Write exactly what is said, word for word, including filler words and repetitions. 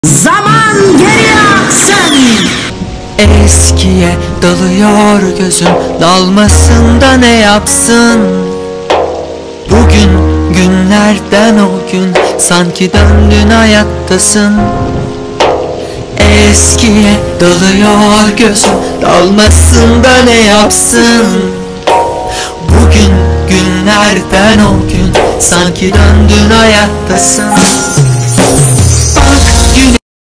Zaman geriye aksın. Eskiye dalıyor gözüm, dalmasın da ne yapsın? Bugün günlerden o gün, sanki döndün hayattasın. Eskiye dalıyor gözüm, dalmasın da ne yapsın? Bugün günlerden o gün, sanki döndün hayattasın.